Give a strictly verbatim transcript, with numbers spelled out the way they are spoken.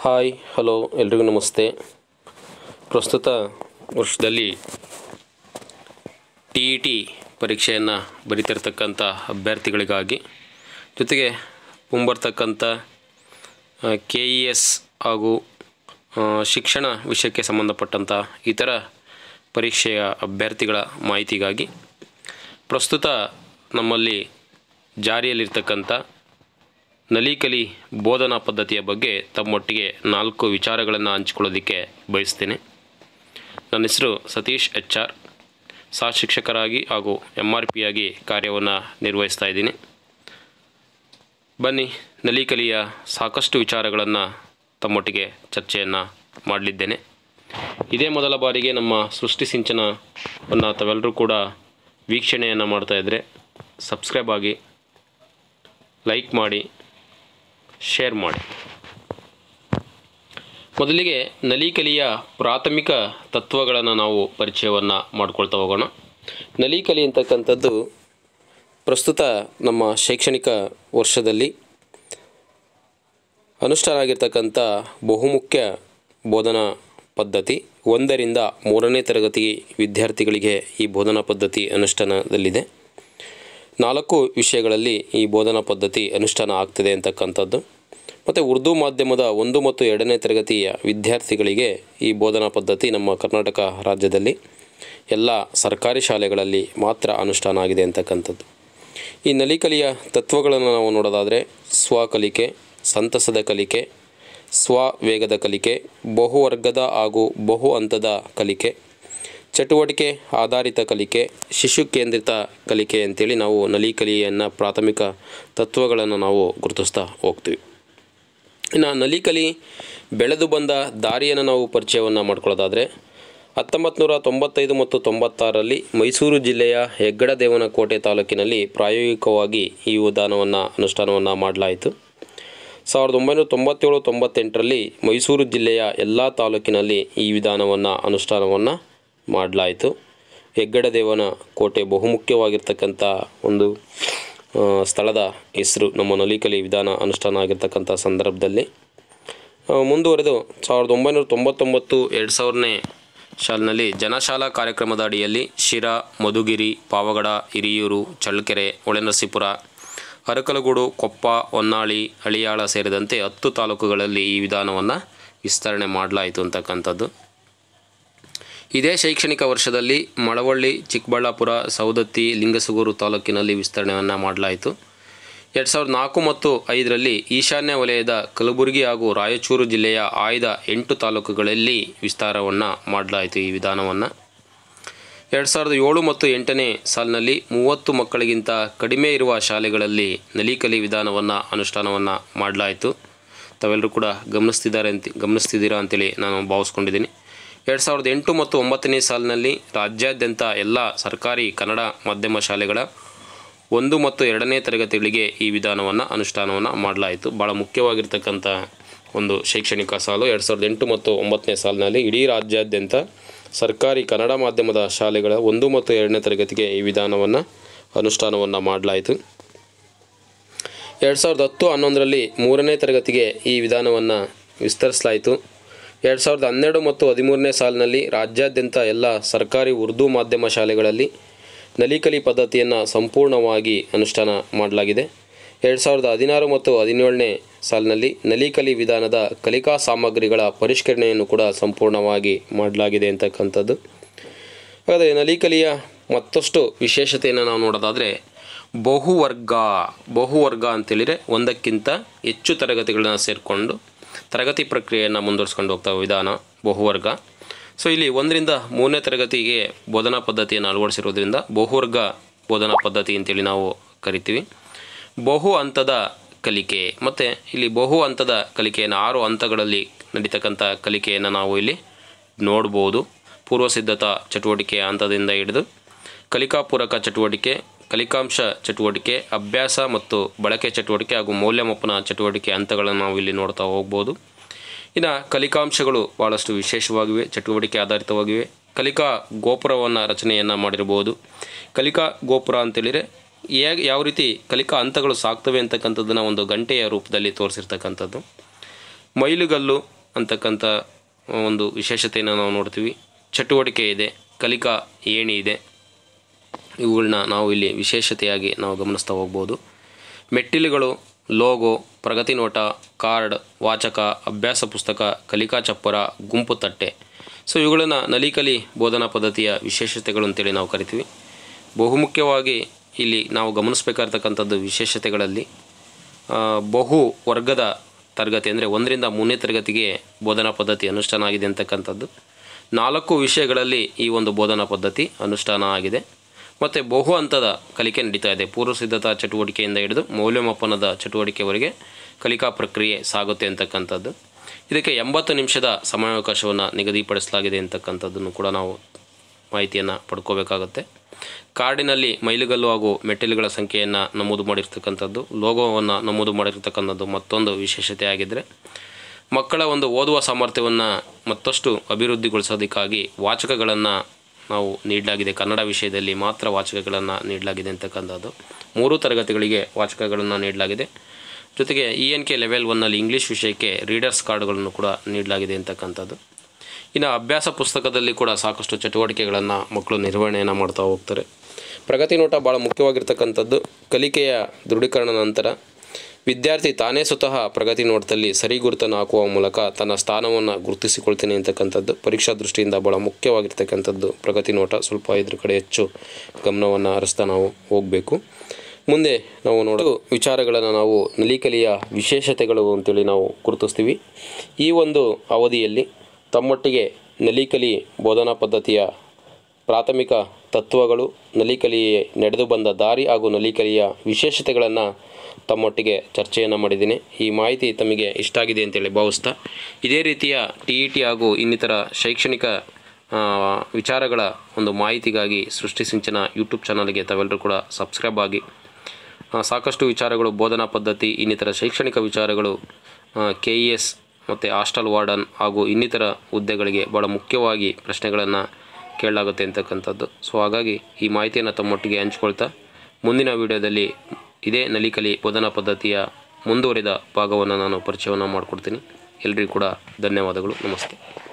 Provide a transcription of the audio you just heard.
Hi hello ಎಲ್ರಿಗೂ ನಮಸ್ತೆ. ಪ್ರಸ್ತುತ ವರ್ಷದಲ್ಲಿ ಟಿ ಇ ಟಿ ಪರೀಕ್ಷೆಯನ್ನು ಬರೀತಿರ್ತಕ್ಕಂಥ ಅಭ್ಯರ್ಥಿಗಳಿಗಾಗಿ ಜೊತೆಗೆ ಮುಂಬರ್ತಕ್ಕಂಥ ಕೆ ಇ ಎಸ್ ಹಾಗೂ ಶಿಕ್ಷಣ ವಿಷಯಕ್ಕೆ ಸಂಬಂಧಪಟ್ಟಂಥ ಇತರ ಪರೀಕ್ಷೆಯ ಅಭ್ಯರ್ಥಿಗಳ ಮಾಹಿತಿಗಾಗಿ ಪ್ರಸ್ತುತ ನಮ್ಮಲ್ಲಿ ಜಾರಿಯಲ್ಲಿರ್ತಕ್ಕಂಥ ನಲಿಕಲಿ ಬೋಧನಾ ಪದ್ಧತಿಯ ಬಗ್ಗೆ ತಮ್ಮೊಟ್ಟಿಗೆ ನಾಲ್ಕು ವಿಚಾರಗಳನ್ನು ಹಂಚಿಕೊಳ್ಳೋದಕ್ಕೆ ಬಯಸ್ತೇನೆ. ನನ್ನ ಹೆಸರು ಸತೀಶ್ ಎಚ್ ಆರ್, ಸಹ ಶಿಕ್ಷಕರಾಗಿ ಹಾಗೂ ಎಮ್ ಆರ್ ಪಿಯಾಗಿ ಕಾರ್ಯವನ್ನು ನಿರ್ವಹಿಸ್ತಾ ಇದ್ದೀನಿ. ಬನ್ನಿ, ನಲಿಕಲಿಯ ಸಾಕಷ್ಟು ವಿಚಾರಗಳನ್ನು ತಮ್ಮೊಟ್ಟಿಗೆ ಚರ್ಚೆಯನ್ನು ಮಾಡಲಿದ್ದೇನೆ. ಇದೇ ಮೊದಲ ಬಾರಿಗೆ ನಮ್ಮ ಸೃಷ್ಟಿ ಸಿಂಚನವನ್ನು ತಾವೆಲ್ಲರೂ ಕೂಡ ವೀಕ್ಷಣೆಯನ್ನು ಮಾಡ್ತಾಯಿದ್ರೆ ಸಬ್ಸ್ಕ್ರೈಬ್ ಆಗಿ, ಲೈಕ್ ಮಾಡಿ, ಶೇರ್ ಮಾಡಿ. ಮೊದಲಿಗೆ ನಲಿಕಲಿಯ ಪ್ರಾಥಮಿಕ ತತ್ವಗಳನ್ನು ನಾವು ಪರಿಚಯವನ್ನು ಮಾಡ್ಕೊಳ್ತಾ ಹೋಗೋಣ. ನಲಿಕಲಿ ಅಂತಕ್ಕಂಥದ್ದು ಪ್ರಸ್ತುತ ನಮ್ಮ ಶೈಕ್ಷಣಿಕ ವರ್ಷದಲ್ಲಿ ಅನುಷ್ಠಾನ ಆಗಿರ್ತಕ್ಕಂಥ ಬಹುಮುಖ್ಯ ಬೋಧನಾ ಪದ್ಧತಿ. ಒಂದರಿಂದ ಮೂರನೇ ತರಗತಿ ವಿದ್ಯಾರ್ಥಿಗಳಿಗೆ ಈ ಬೋಧನಾ ಪದ್ಧತಿ ಅನುಷ್ಠಾನದಲ್ಲಿದೆ. ನಾಲ್ಕು ವಿಷಯಗಳಲ್ಲಿ ಈ ಬೋಧನಾ ಪದ್ಧತಿ ಅನುಷ್ಠಾನ ಆಗ್ತದೆ ಅಂತಕ್ಕಂಥದ್ದು. ಮತ್ತು ಉರ್ದು ಮಾಧ್ಯಮದ ಒಂದು ಮತ್ತು ಎರಡನೇ ತರಗತಿಯ ವಿದ್ಯಾರ್ಥಿಗಳಿಗೆ ಈ ಬೋಧನಾ ಪದ್ಧತಿ ನಮ್ಮ ಕರ್ನಾಟಕ ರಾಜ್ಯದಲ್ಲಿ ಎಲ್ಲ ಸರ್ಕಾರಿ ಶಾಲೆಗಳಲ್ಲಿ ಮಾತ್ರ ಅನುಷ್ಠಾನ ಆಗಿದೆ ಅಂತಕ್ಕಂಥದ್ದು. ಈ ನಲಿಕಲಿಯ ತತ್ವಗಳನ್ನು ನಾವು ನೋಡೋದಾದರೆ ಸ್ವಕಲಿಕೆ, ಸಂತಸದ ಕಲಿಕೆ, ಸ್ವವೇಗದ ಕಲಿಕೆ, ಬಹುವರ್ಗದ ಹಾಗೂ ಬಹು ಹಂತದ ಕಲಿಕೆ, ಚಟುವಟಿಕೆ ಆಧಾರಿತ ಕಲಿಕೆ, ಶಿಶು ಕೇಂದ್ರಿತ ಕಲಿಕೆ ಅಂತೇಳಿ ನಾವು ನಲಿಕಲಿಯನ್ನು ಪ್ರಾಥಮಿಕ ತತ್ವಗಳನ್ನು ನಾವು ಗುರುತಿಸ್ತಾ ಹೋಗ್ತೀವಿ. ಇನ್ನು ನಲಿಕಲಿ ಬೆಳೆದು ಬಂದ ದಾರಿಯನ್ನು ನಾವು ಪರಿಚಯವನ್ನು ಮಾಡ್ಕೊಳ್ಳೋದಾದರೆ ಹತ್ತೊಂಬತ್ತು ನೂರ ತೊಂಬತ್ತೈದು ಮತ್ತು ತೊಂಬತ್ತಾರರಲ್ಲಿ ಮೈಸೂರು ಜಿಲ್ಲೆಯ ಹೆಗ್ಗಡದೇವನಕೋಟೆ ತಾಲೂಕಿನಲ್ಲಿ ಪ್ರಾಯೋಗಿಕವಾಗಿ ಈ ವಿಧಾನವನ್ನು ಅನುಷ್ಠಾನವನ್ನು ಮಾಡಲಾಯಿತು. ಸಾವಿರದ ಒಂಬೈನೂರ ತೊಂಬತ್ತೇಳು ತೊಂಬತ್ತೆಂಟರಲ್ಲಿ ಮೈಸೂರು ಜಿಲ್ಲೆಯ ಎಲ್ಲ ತಾಲೂಕಿನಲ್ಲಿ ಈ ವಿಧಾನವನ್ನು ಅನುಷ್ಠಾನವನ್ನು ಮಾಡಲಾಯಿತು. ಹೆಗ್ಗಡದೇವನ ಕೋಟೆ ಬಹುಮುಖ್ಯವಾಗಿರ್ತಕ್ಕಂಥ ಒಂದು ಸ್ಥಳದ ಹೆಸರು ನಮ್ಮ ನಲಿಕಲಿ ವಿಧಾನ ಅನುಷ್ಠಾನ ಆಗಿರ್ತಕ್ಕಂಥ ಸಂದರ್ಭದಲ್ಲಿ. ಮುಂದುವರೆದು ಸಾವಿರದ ಒಂಬೈನೂರ ತೊಂಬತ್ತೊಂಬತ್ತು ಎರಡು ಸಾವಿರನೇ ಶಾಲಿನಲ್ಲಿ ಜನಶಾಲಾ ಕಾರ್ಯಕ್ರಮದ ಅಡಿಯಲ್ಲಿ ಶಿರಾ, ಮಧುಗಿರಿ, ಪಾವಗಡ, ಹಿರಿಯೂರು, ಚಳ್ಳಕೆರೆ, ಹೊಳೆನರಸೀಪುರ, ಅರಕಲಗೂಡು, ಕೊಪ್ಪ, ಹೊನ್ನಾಳಿ, ಹಳಿಯಾಳ ಸೇರಿದಂತೆ ಹತ್ತು ತಾಲೂಕುಗಳಲ್ಲಿ ಈ ವಿಧಾನವನ್ನು ವಿಸ್ತರಣೆ ಮಾಡಲಾಯಿತು ಅಂತಕ್ಕಂಥದ್ದು. ಇದೇ ಶೈಕ್ಷಣಿಕ ವರ್ಷದಲ್ಲಿ ಮಳವಳ್ಳಿ, ಚಿಕ್ಕಬಳ್ಳಾಪುರ, ಸವದತ್ತಿ, ಲಿಂಗಸಗೂರು ತಾಲೂಕಿನಲ್ಲಿ ವಿಸ್ತರಣೆಯನ್ನು ಮಾಡಲಾಯಿತು. ಎರಡು ಸಾವಿರದ ನಾಲ್ಕು ಮತ್ತು ಐದರಲ್ಲಿ ಈಶಾನ್ಯ ವಲಯದ ಕಲಬುರಗಿ ಹಾಗೂ ರಾಯಚೂರು ಜಿಲ್ಲೆಯ ಆಯ್ದ ಎಂಟು ತಾಲೂಕುಗಳಲ್ಲಿ ವಿಸ್ತಾರವನ್ನು ಮಾಡಲಾಯಿತು ಈ ವಿಧಾನವನ್ನು. ಎರಡು ಸಾವಿರದ ಏಳು ಮತ್ತು ಎಂಟನೇ ಸಾಲಿನಲ್ಲಿ ಮೂವತ್ತು ಮಕ್ಕಳಿಗಿಂತ ಕಡಿಮೆ ಇರುವ ಶಾಲೆಗಳಲ್ಲಿ ನಲಿಕಲಿ ವಿಧಾನವನ್ನು ಅನುಷ್ಠಾನವನ್ನು ಮಾಡಲಾಯಿತು. ತಾವೆಲ್ಲರೂ ಕೂಡ ಗಮನಿಸ್ತಿದ್ದಾರೆ ಅಂತ ಗಮನಿಸ್ತಿದ್ದೀರಾ ಅಂತೇಳಿ ನಾನು ಭಾವಿಸ್ಕೊಂಡಿದ್ದೀನಿ. ಎರಡು ಸಾವಿರದ ಎಂಟು ಮತ್ತು ಒಂಬತ್ತನೇ ಸಾಲಿನಲ್ಲಿ ರಾಜ್ಯಾದ್ಯಂತ ಎಲ್ಲ ಸರ್ಕಾರಿ ಕನ್ನಡ ಮಾಧ್ಯಮ ಶಾಲೆಗಳ ಒಂದು ಮತ್ತು ಎರಡನೇ ತರಗತಿಗಳಿಗೆ ಈ ವಿಧಾನವನ್ನು ಅನುಷ್ಠಾನವನ್ನು ಮಾಡಲಾಯಿತು. ಭಾಳ ಮುಖ್ಯವಾಗಿರ್ತಕ್ಕಂಥ ಒಂದು ಶೈಕ್ಷಣಿಕ ಸಾಲು. ಎರಡು ಸಾವಿರದ ಎಂಟು ಮತ್ತು ಒಂಬತ್ತನೇ ಸಾಲಿನಲ್ಲಿ ಇಡೀ ರಾಜ್ಯಾದ್ಯಂತ ಸರ್ಕಾರಿ ಕನ್ನಡ ಮಾಧ್ಯಮದ ಶಾಲೆಗಳ ಒಂದು ಮತ್ತು ಎರಡನೇ ತರಗತಿಗೆ ಈ ವಿಧಾನವನ್ನು ಅನುಷ್ಠಾನವನ್ನು ಮಾಡಲಾಯಿತು. ಎರಡು ಸಾವಿರದ ಹತ್ತು ಹನ್ನೊಂದರಲ್ಲಿ ಮೂರನೇ ತರಗತಿಗೆ ಈ ವಿಧಾನವನ್ನು ವಿಸ್ತರಿಸಲಾಯಿತು. ಎರಡು ಸಾವಿರದ ಹನ್ನೆರಡು ಮತ್ತು ಹದಿಮೂರನೇ ಸಾಲಿನಲ್ಲಿ ರಾಜ್ಯಾದ್ಯಂತ ಎಲ್ಲ ಸರ್ಕಾರಿ ಉರ್ದು ಮಾಧ್ಯಮ ಶಾಲೆಗಳಲ್ಲಿ ನಲಿಕಲಿ ಪದ್ಧತಿಯನ್ನು ಸಂಪೂರ್ಣವಾಗಿ ಅನುಷ್ಠಾನ ಮಾಡಲಾಗಿದೆ. ಎರಡು ಸಾವಿರದ ಹದಿನಾರು ಮತ್ತು ಹದಿನೇಳನೇ ಸಾಲಿನಲ್ಲಿ ನಲಿಕಲಿ ವಿಧಾನದ ಕಲಿಕಾ ಸಾಮಗ್ರಿಗಳ ಪರಿಷ್ಕರಣೆಯನ್ನು ಕೂಡ ಸಂಪೂರ್ಣವಾಗಿ ಮಾಡಲಾಗಿದೆ ಅಂತಕ್ಕಂಥದ್ದು. ಹಾಗಾದರೆ ನಲಿಕಲಿಯ ಮತ್ತಷ್ಟು ವಿಶೇಷತೆಯನ್ನು ನಾವು ನೋಡೋದಾದರೆ ಬಹುವರ್ಗ ಬಹುವರ್ಗ ಅಂತೇಳಿದರೆ ಒಂದಕ್ಕಿಂತ ಹೆಚ್ಚು ತರಗತಿಗಳನ್ನ ಸೇರಿಕೊಂಡು ತರಗತಿ ಪ್ರಕ್ರಿಯೆಯನ್ನು ಮುಂದುವರಿಸ್ಕೊಂಡು ಹೋಗ್ತಾ ವಿಧಾನ ಬಹುವರ್ಗ. ಸೊ ಇಲ್ಲಿ ಒಂದರಿಂದ ಮೂರನೇ ತರಗತಿಗೆ ಬೋಧನಾ ಪದ್ಧತಿಯನ್ನು ಅಳವಡಿಸಿರೋದ್ರಿಂದ ಬಹುವರ್ಗ ಬೋಧನಾ ಪದ್ಧತಿ ಅಂತೇಳಿ ನಾವು ಕರಿತೀವಿ. ಬಹು ಹಂತದ ಕಲಿಕೆ, ಮತ್ತು ಇಲ್ಲಿ ಬಹು ಹಂತದ ಕಲಿಕೆಯನ್ನು ಆರು ಹಂತಗಳಲ್ಲಿ ನಡೀತಕ್ಕಂಥ ಕಲಿಕೆಯನ್ನು ನಾವು ಇಲ್ಲಿ ನೋಡ್ಬೋದು. ಪೂರ್ವಸಿದ್ಧತಾ ಚಟುವಟಿಕೆ ಹಂತದಿಂದ ಹಿಡಿದು ಕಲಿಕಾಪೂರಕ ಚಟುವಟಿಕೆ, ಕಲಿಕಾಂಶ ಚಟುವಟಿಕೆ, ಅಭ್ಯಾಸ ಮತ್ತು ಬಳಕೆ ಚಟುವಟಿಕೆ ಹಾಗೂ ಮೌಲ್ಯಮಾಪನ ಚಟುವಟಿಕೆ ಹಂತಗಳನ್ನು ನಾವು ಇಲ್ಲಿ ನೋಡ್ತಾ ಹೋಗ್ಬೋದು. ಇನ್ನು ಕಲಿಕಾಂಶಗಳು ಭಾಳಷ್ಟು ವಿಶೇಷವಾಗಿವೆ, ಚಟುವಟಿಕೆ ಆಧಾರಿತವಾಗಿವೆ. ಕಲಿಕಾ ಗೋಪುರವನ್ನು ರಚನೆಯನ್ನು ಮಾಡಿರ್ಬೋದು. ಕಲಿಕಾ ಗೋಪುರ ಅಂತೇಳಿದರೆ ಹೇಗೆ ಯಾವ ರೀತಿ ಕಲಿಕಾ ಹಂತಗಳು ಸಾಗ್ತವೆ ಅಂತಕ್ಕಂಥದ್ದನ್ನು ಒಂದು ಗಂಟೆಯ ರೂಪದಲ್ಲಿ ತೋರಿಸಿರ್ತಕ್ಕಂಥದ್ದು. ಮೈಲುಗಲ್ಲು ಅಂತಕ್ಕಂಥ ಒಂದು ವಿಶೇಷತೆಯನ್ನು ನಾವು ನೋಡ್ತೀವಿ. ಚಟುವಟಿಕೆ ಇದೆ, ಕಲಿಕಾ ಏಣಿ ಇದೆ. ಇವುಗಳನ್ನ ನಾವು ಇಲ್ಲಿ ವಿಶೇಷತೆಯಾಗಿ ನಾವು ಗಮನಿಸ್ತಾ ಹೋಗ್ಬೋದು. ಮೆಟ್ಟಿಲುಗಳು, ಲೋಗೋ, ಪ್ರಗತಿ ನೋಟ, ಕಾರ್ಡ್, ವಾಚಕ, ಅಭ್ಯಾಸ ಪುಸ್ತಕ, ಕಲಿಕಾ ಚಪ್ಪರ, ಗುಂಪು ತಟ್ಟೆ. ಸೊ ಇವುಗಳನ್ನು ನಲಿಕಲಿ ಬೋಧನಾ ಪದ್ಧತಿಯ ವಿಶೇಷತೆಗಳು ಅಂತೇಳಿ ನಾವು ಕರಿತೀವಿ. ಬಹುಮುಖ್ಯವಾಗಿ ಇಲ್ಲಿ ನಾವು ಗಮನಿಸಬೇಕಾಗಿರ್ತಕ್ಕಂಥದ್ದು ವಿಶೇಷತೆಗಳಲ್ಲಿ ಬಹು ವರ್ಗದ ತರಗತಿ ಅಂದರೆ ಒಂದರಿಂದ ಮೂರನೇ ತರಗತಿಗೆ ಬೋಧನಾ ಪದ್ಧತಿ ಅನುಷ್ಠಾನ ಆಗಿದೆ ಅಂತಕ್ಕಂಥದ್ದು. ನಾಲ್ಕು ವಿಷಯಗಳಲ್ಲಿ ಈ ಒಂದು ಬೋಧನಾ ಪದ್ಧತಿ ಅನುಷ್ಠಾನ ಆಗಿದೆ. ಮತ್ತು ಬಹು ಹಂತದ ಕಲಿಕೆ ನಡೀತಾ ಇದೆ. ಪೂರ್ವ ಸಿದ್ಧತಾ ಚಟುವಟಿಕೆಯಿಂದ ಹಿಡಿದು ಮೌಲ್ಯಮಾಪನದ ಚಟುವಟಿಕೆವರೆಗೆ ಕಲಿಕಾ ಪ್ರಕ್ರಿಯೆ ಸಾಗುತ್ತೆ ಅಂತಕ್ಕಂಥದ್ದು. ಇದಕ್ಕೆ ಎಂಬತ್ತು ನಿಮಿಷದ ಸಮಯಾವಕಾಶವನ್ನು ನಿಗದಿಪಡಿಸಲಾಗಿದೆ ಅಂತಕ್ಕಂಥದ್ದನ್ನು ಕೂಡ ನಾವು ಮಾಹಿತಿಯನ್ನು ಪಡ್ಕೋಬೇಕಾಗುತ್ತೆ. ಕಾರ್ಡಿನಲ್ಲಿ ಮೈಲುಗಲ್ಲು ಹಾಗೂ ಮೆಟ್ಟಿಲುಗಳ ಸಂಖ್ಯೆಯನ್ನು ನಮೂದು ಮಾಡಿರ್ತಕ್ಕಂಥದ್ದು, ಲೋಗೋವನ್ನು ನಮೂದು ಮಾಡಿರ್ತಕ್ಕಂಥದ್ದು ಮತ್ತೊಂದು ವಿಶೇಷತೆ ಆಗಿದ್ದರೆ, ಮಕ್ಕಳ ಒಂದು ಓದುವ ಸಾಮರ್ಥ್ಯವನ್ನು ಮತ್ತಷ್ಟು ಅಭಿವೃದ್ಧಿಗೊಳಿಸೋದಕ್ಕಾಗಿ ವಾಚಕಗಳನ್ನು ನಾವು ನೀಡಲಾಗಿದೆ. ಕನ್ನಡ ವಿಷಯದಲ್ಲಿ ಮಾತ್ರ ವಾಚಕಗಳನ್ನು ನೀಡಲಾಗಿದೆ ಅಂತಕ್ಕಂಥದ್ದು. ಮೂರು ತರಗತಿಗಳಿಗೆ ವಾಚಕಗಳನ್ನು ನೀಡಲಾಗಿದೆ. ಜೊತೆಗೆ ಇ ಎನ್ ಕೆ ಲೆವೆಲ್ ಒನ್ನಲ್ಲಿ ಇಂಗ್ಲೀಷ್ ವಿಷಯಕ್ಕೆ ರೀಡರ್ಸ್ ಕಾರ್ಡ್ಗಳನ್ನು ಕೂಡ ನೀಡಲಾಗಿದೆ ಅಂತಕ್ಕಂಥದ್ದು. ಇನ್ನು ಅಭ್ಯಾಸ ಪುಸ್ತಕದಲ್ಲಿ ಕೂಡ ಸಾಕಷ್ಟು ಚಟುವಟಿಕೆಗಳನ್ನು ಮಕ್ಕಳು ನಿರ್ವಹಣೆಯನ್ನು ಮಾಡ್ತಾ ಹೋಗ್ತಾರೆ. ಪ್ರಗತಿ ನೋಟ ಭಾಳ ಮುಖ್ಯವಾಗಿರ್ತಕ್ಕಂಥದ್ದು. ಕಲಿಕೆಯ ದೃಢೀಕರಣ ನಂತರ ವಿದ್ಯಾರ್ಥಿ ತಾನೇ ಸ್ವತಃ ಪ್ರಗತಿ ನೋಟದಲ್ಲಿ ಸರಿ ಗುರುತನ್ನು ಹಾಕುವ ಮೂಲಕ ತನ್ನ ಸ್ಥಾನವನ್ನು ಗುರುತಿಸಿಕೊಳ್ತೀನಿ ಅಂತಕ್ಕಂಥದ್ದು ಪರೀಕ್ಷಾ ದೃಷ್ಟಿಯಿಂದ ಭಾಳ ಮುಖ್ಯವಾಗಿರ್ತಕ್ಕಂಥದ್ದು ಪ್ರಗತಿ ನೋಟ. ಸ್ವಲ್ಪ ಇದ್ರ ಕಡೆ ಹೆಚ್ಚು ಗಮನವನ್ನು ಹರಿಸ್ತಾ ನಾವು ಹೋಗಬೇಕು. ಮುಂದೆ ನಾವು ನೋಡೋ ವಿಚಾರಗಳನ್ನು ನಾವು ನಲಿಕಲಿಯ ವಿಶೇಷತೆಗಳು ಅಂತೇಳಿ ನಾವು ಗುರುತಿಸ್ತೀವಿ. ಈ ಒಂದು ಅವಧಿಯಲ್ಲಿ ತಮ್ಮೊಟ್ಟಿಗೆ ನಲಿಕಲಿ ಬೋಧನಾ ಪದ್ಧತಿಯ ಪ್ರಾಥಮಿಕ ತತ್ವಗಳು, ನಲಿಕಲಿ ನಡೆದು ಬಂದ ದಾರಿ ಹಾಗೂ ನಲಿಕಲಿಯ ವಿಶೇಷತೆಗಳನ್ನು ತಮ್ಮೊಟ್ಟಿಗೆ ಚರ್ಚೆಯನ್ನು ಮಾಡಿದ್ದೀನಿ. ಈ ಮಾಹಿತಿ ತಮಗೆ ಇಷ್ಟ ಆಗಿದೆ ಅಂತೇಳಿ ಭಾವಿಸ್ತಾ, ಇದೇ ರೀತಿಯ ಟಿ ಇ ಟಿ ಹಾಗೂ ಇನ್ನಿತರ ಶೈಕ್ಷಣಿಕ ವಿಚಾರಗಳ ಒಂದು ಮಾಹಿತಿಗಾಗಿ ಸೃಷ್ಟಿ ಸಿಂಚನ ಯೂಟ್ಯೂಬ್ ಚಾನಲ್ಗೆ ತಾವೆಲ್ಲರೂ ಕೂಡ ಸಬ್ಸ್ಕ್ರೈಬ್ ಆಗಿ. ಸಾಕಷ್ಟು ವಿಚಾರಗಳು, ಬೋಧನಾ ಪದ್ಧತಿ, ಇನ್ನಿತರ ಶೈಕ್ಷಣಿಕ ವಿಚಾರಗಳು, ಕೆ ಇ ಎಸ್ ಮತ್ತು ಹಾಸ್ಟೆಲ್ ವಾರ್ಡನ್ ಹಾಗೂ ಇನ್ನಿತರ ಹುದ್ದೆಗಳಿಗೆ ಭಾಳ ಮುಖ್ಯವಾಗಿ ಪ್ರಶ್ನೆಗಳನ್ನು ಕೇಳಲಾಗುತ್ತೆ ಅಂತಕ್ಕಂಥದ್ದು. ಸೊ ಹಾಗಾಗಿ ಈ ಮಾಹಿತಿಯನ್ನು ತಮ್ಮೊಟ್ಟಿಗೆ ಹಂಚ್ಕೊಳ್ತಾ ಮುಂದಿನ ವಿಡಿಯೋದಲ್ಲಿ ಇದೇ ನಲಿಕಲಿ ಬೋಧನಾ ಪದ್ಧತಿಯ ಮುಂದುವರಿದ ಭಾಗವನ್ನು ನಾನು ಪರಿಚಯವನ್ನು ಮಾಡಿಕೊಡ್ತೀನಿ. ಎಲ್ರಿಗೂ ಕೂಡ ಧನ್ಯವಾದಗಳು. ನಮಸ್ತೆ.